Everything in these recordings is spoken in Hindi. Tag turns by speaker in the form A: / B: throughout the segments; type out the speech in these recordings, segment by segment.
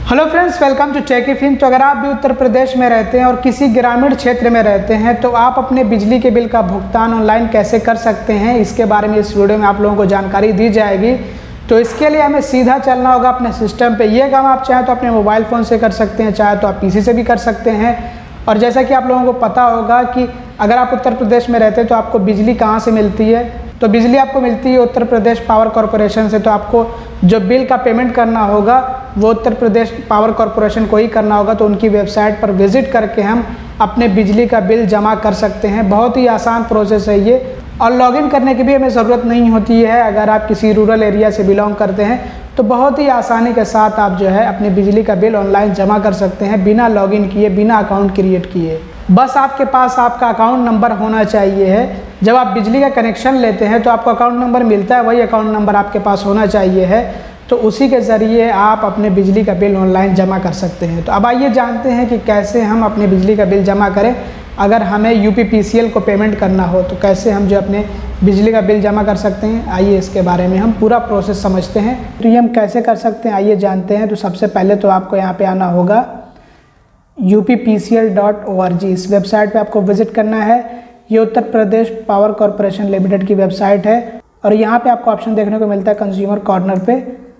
A: Hello friends, welcome to tech ifin. तो अगर आप भी उत्तर प्रदेश में रहते हैं और किसी ग्रामीण क्षेत्र में रहते हैं तो आप अपने बिजली के बिल का भुगतान ऑनलाइन कैसे कर सकते हैं, इसके बारे में इस वीडियो में आप लोगों को जानकारी दी जाएगी। तो इसके लिए हमें सीधा चलना होगा अपने सिस्टम पे। ये काम आप चाहें तो अपने मोबाइल फ़ोन से कर सकते हैं, चाहे तो आप पीसी से भी कर सकते हैं। और जैसा कि आप लोगों को पता होगा कि अगर आप उत्तर प्रदेश में रहते हैं तो आपको बिजली कहाँ से मिलती है, तो बिजली आपको मिलती है उत्तर प्रदेश पावर कॉरपोरेशन से। तो आपको जो बिल का पेमेंट करना होगा वो उत्तर प्रदेश पावर कॉरपोरेशन को ही करना होगा। तो उनकी वेबसाइट पर विज़िट करके हम अपने बिजली का बिल जमा कर सकते हैं। बहुत ही आसान प्रोसेस है ये, और लॉगिन करने की भी हमें ज़रूरत नहीं होती है। अगर आप किसी रूरल एरिया से बिलोंग करते हैं तो बहुत ही आसानी के साथ आप जो है अपने बिजली का बिल ऑनलाइन जमा कर सकते हैं बिना लॉगिन किए, बिना अकाउंट क्रिएट किए। बस आपके पास आपका अकाउंट नंबर होना चाहिए है। जब आप बिजली का कनेक्शन लेते हैं तो आपको अकाउंट नंबर मिलता है, वही अकाउंट नंबर आपके पास होना चाहिए है। तो उसी के ज़रिए आप अपने बिजली का बिल ऑनलाइन जमा कर सकते हैं। तो अब आइए जानते हैं कि कैसे हम अपने बिजली का बिल जमा करें। अगर हमें यूपीपीसीएल को पेमेंट करना हो तो कैसे हम जो अपने बिजली का बिल जमा कर सकते हैं, आइए इसके बारे में हम पूरा प्रोसेस समझते हैं। तो ये हम कैसे कर सकते हैं आइए जानते हैं। तो सबसे पहले तो आपको यहाँ पे आना होगा uppcl.org। इस वेबसाइट पे आपको विज़िट करना है। ये Uttar Pradesh power corporation limited की वेबसाइट है और यहाँ पे आपको ऑप्शन देखने को मिलता है कंज्यूमर कॉर्नर पे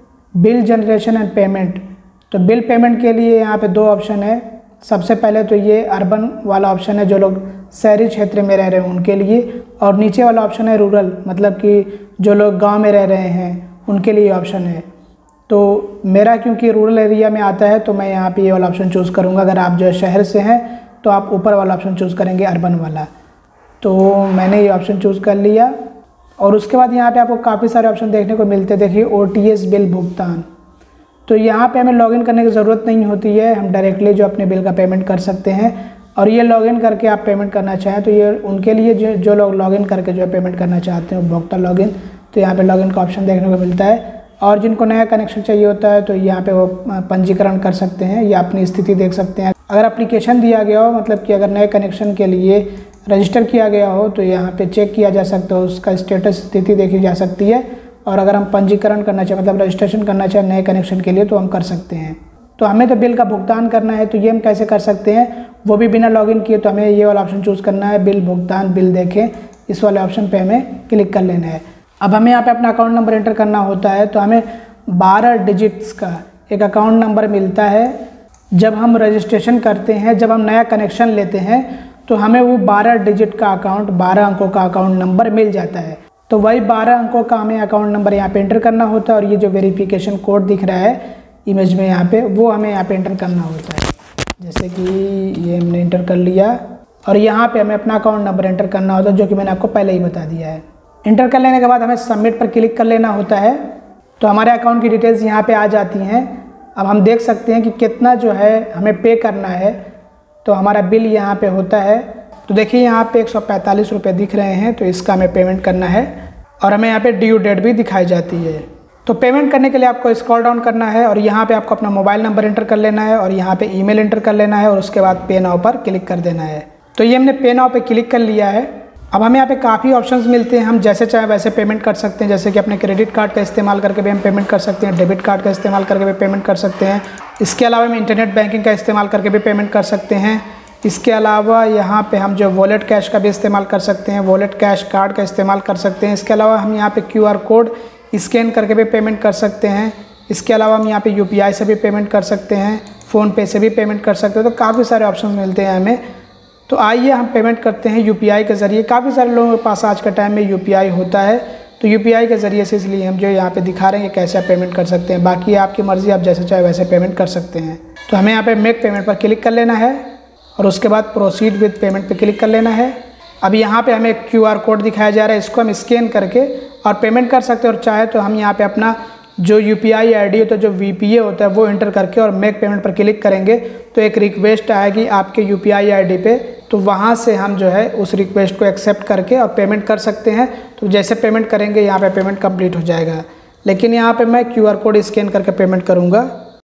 A: बिल जनरेशन एंड पेमेंट। तो बिल पेमेंट के लिए यहाँ पे दो ऑप्शन है। सबसे पहले तो ये अर्बन वाला ऑप्शन है, जो लोग शहरी क्षेत्र में रह रहे हैं उनके लिए, और नीचे वाला ऑप्शन है रूरल, मतलब कि जो लोग गाँव में रह रहे हैं उनके लिए ऑप्शन है। तो मेरा क्योंकि रूरल एरिया में आता है तो मैं यहाँ पे ये वाला ऑप्शन चूज़ करूँगा। अगर आप जो शहर से हैं तो आप ऊपर वाला ऑप्शन चूज़ करेंगे, अर्बन वाला। तो मैंने ये ऑप्शन चूज़ कर लिया और उसके बाद यहाँ पे आपको काफ़ी सारे ऑप्शन देखने को मिलते हैं। देखिए ओटीएस बिल भुगतान, तो यहाँ पे हमें लॉगिन करने की ज़रूरत नहीं होती है, हम डायरेक्टली जो अपने बिल का पेमेंट कर सकते हैं। और ये लॉगिन करके आप पेमेंट करना चाहें तो ये उनके लिए जो लोग लॉगिन करके जो है पेमेंट करना चाहते हैं, उपभोक्ता लॉगिन, तो यहाँ पर लॉगिन का ऑप्शन देखने को मिलता है। और जिनको नया कनेक्शन चाहिए होता है तो यहाँ पे वो पंजीकरण कर सकते हैं या अपनी स्थिति देख सकते हैं। अगर एप्लीकेशन दिया गया हो, मतलब कि अगर नए कनेक्शन के लिए रजिस्टर किया गया हो तो यहाँ पे चेक किया जा सकता है, उसका स्टेटस स्थिति देखी जा सकती है। और अगर हम पंजीकरण करना चाहें, मतलब रजिस्ट्रेशन करना चाहें नए कनेक्शन के लिए, तो हम कर सकते हैं। तो हमें तो बिल का भुगतान करना है, तो ये हम कैसे कर सकते हैं, वो भी बिना लॉगिन किए। तो हमें ये वाला ऑप्शन चूज़ करना है, बिल भुगतान बिल देखें, इस वाले ऑप्शन पर हमें क्लिक कर लेना है। अब हमें यहाँ पे अपना अकाउंट नंबर एंटर करना होता है। तो हमें 12 डिजिट्स का एक अकाउंट नंबर मिलता है जब हम रजिस्ट्रेशन करते हैं। जब हम नया कनेक्शन लेते हैं तो हमें वो 12 डिजिट का अकाउंट, 12 अंकों का अकाउंट नंबर मिल जाता है। तो वही 12 अंकों का हमें अकाउंट नंबर यहाँ पे एंटर करना होता है। और ये जो वेरिफिकेशन कोड दिख रहा है इमेज में यहाँ पे, वो हमें यहाँ पे एंटर करना होता है। जैसे कि ये हमने एंटर कर लिया और यहाँ पर हमें अपना अकाउंट नंबर एंटर करना होता है, जो कि मैंने आपको पहले ही बता दिया है। इंटर कर लेने के बाद हमें सबमिट पर क्लिक कर लेना होता है। तो हमारे अकाउंट की डिटेल्स यहाँ पे आ जाती हैं। अब हम देख सकते हैं कि कितना जो है हमें पे करना है। तो हमारा बिल यहाँ पे होता है। तो देखिए यहाँ पे 145 रुपये दिख रहे हैं, तो इसका हमें पेमेंट करना है। और हमें यहाँ पे ड्यू डेट भी दिखाई जाती है। तो पेमेंट करने के लिए आपको स्क्रॉल डाउन करना है और यहाँ पर आपको अपना मोबाइल नंबर एंटर कर लेना है और यहाँ पर ईमेल एंटर कर लेना है और उसके बाद पे नाउ पर क्लिक कर देना है। तो ये हमने पे नाउ पर क्लिक कर लिया है। अब हमें यहाँ पे काफ़ी ऑप्शंस मिलते हैं, हम जैसे चाहे वैसे पेमेंट कर सकते हैं। जैसे कि अपने क्रेडिट कार्ड का इस्तेमाल करके भी हम पेमेंट कर सकते हैं, डेबिट कार्ड का इस्तेमाल करके भी पेमेंट कर सकते हैं। इसके अलावा हम इंटरनेट बैंकिंग का इस्तेमाल करके भी पेमेंट कर सकते हैं। इसके अलावा यहाँ पे हम जो वॉलेट कैश का भी इस्तेमाल कर सकते हैं, वॉलेट कैश कार्ड का इस्तेमाल कर सकते हैं। इसके अलावा हम यहाँ पर QR कोड स्कैन करके भी पेमेंट कर सकते हैं। इसके अलावा हम यहाँ पर UPI से भी पेमेंट कर सकते हैं, फ़ोनपे से भी पेमेंट कर सकते हैं। तो काफ़ी सारे ऑप्शन मिलते हैं हमें। तो आइए हम पेमेंट करते हैं UPI के ज़रिए। काफ़ी सारे लोगों के पास आज के टाइम में UPI होता है, तो UPI के ज़रिए से, इसलिए हम जो यहाँ पे दिखा रहे हैं कैसे आप पेमेंट कर सकते हैं। बाकी आपकी मर्ज़ी, आप जैसे चाहे वैसे पेमेंट कर सकते हैं। तो हमें यहाँ पे मेक पेमेंट पर क्लिक कर लेना है और उसके बाद प्रोसीड विद पेमेंट पर क्लिक कर लेना है। अब यहाँ पर हमें QR कोड दिखाया जा रहा है, इसको हम स्कैन करके और पेमेंट कर सकते हैं। और चाहे तो हम यहाँ पर अपना जो UPI ID होता है, जो VPA होता है, वो एंटर करके और मेक पेमेंट पर क्लिक करेंगे तो एक रिक्वेस्ट आएगी आपके UPI ID पे। तो वहाँ से हम जो है उस रिक्वेस्ट को एक्सेप्ट करके और पेमेंट कर सकते हैं। तो जैसे पेमेंट करेंगे यहाँ पे पेमेंट कंप्लीट हो जाएगा। लेकिन यहाँ पे मैं QR कोड स्कैन करके पेमेंट करूँगा।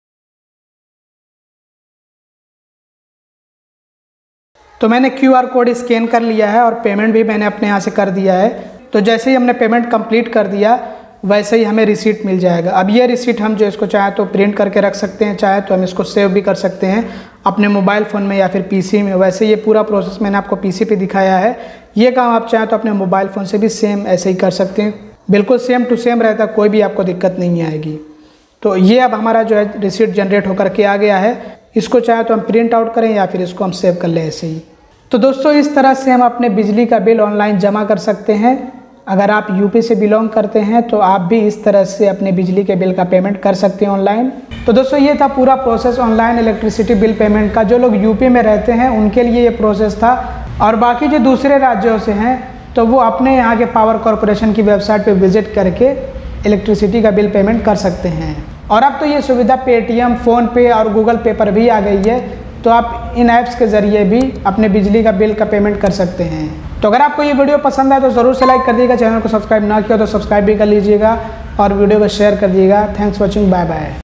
A: तो मैंने QR कोड स्कैन कर लिया है और पेमेंट भी मैंने अपने यहाँ से कर दिया है। तो जैसे ही हमने पेमेंट कंप्लीट कर दिया, वैसे ही हमें रिसीट मिल जाएगा। अब ये रिसीट हम जो इसको चाहे तो प्रिंट करके रख सकते हैं, चाहे तो हम इसको सेव भी कर सकते हैं अपने मोबाइल फ़ोन में या फिर पीसी में। वैसे ये पूरा प्रोसेस मैंने आपको पीसी पे दिखाया है। ये काम आप चाहें तो अपने मोबाइल फ़ोन से भी सेम ऐसे ही कर सकते हैं, बिल्कुल सेम टू सेम रहता, कोई भी आपको दिक्कत नहीं आएगी। तो ये अब हमारा जो है रिसीट जनरेट होकर के आ गया है। इसको चाहे तो हम प्रिंट आउट करें या फिर इसको हम सेव कर लें ऐसे ही। तो दोस्तों इस तरह से हम अपने बिजली का बिल ऑनलाइन जमा कर सकते हैं। अगर आप यूपी से बिलोंग करते हैं तो आप भी इस तरह से अपने बिजली के बिल का पेमेंट कर सकते हैं ऑनलाइन। तो दोस्तों ये था पूरा process online electricity bill payment का। जो लोग यूपी में रहते हैं उनके लिए ये प्रोसेस था, और बाकी जो दूसरे राज्यों से हैं तो वो अपने यहाँ के पावर कॉरपोरेशन की वेबसाइट पर विजिट करके इलेक्ट्रिसिटी का बिल पेमेंट कर सकते हैं। और अब तो ये सुविधा पेटीएम, फ़ोनपे और गूगल पे पर भी आ गई है, तो आप इन ऐप्स के ज़रिए भी अपने बिजली का बिल का पेमेंट कर सकते हैं। तो अगर आपको ये वीडियो पसंद आए तो ज़रूर से लाइक कर दीजिएगा, चैनल को सब्सक्राइब ना किया तो सब्सक्राइब भी कर लीजिएगा और वीडियो को शेयर कर दीजिएगा। Thanks for watching, bye bye.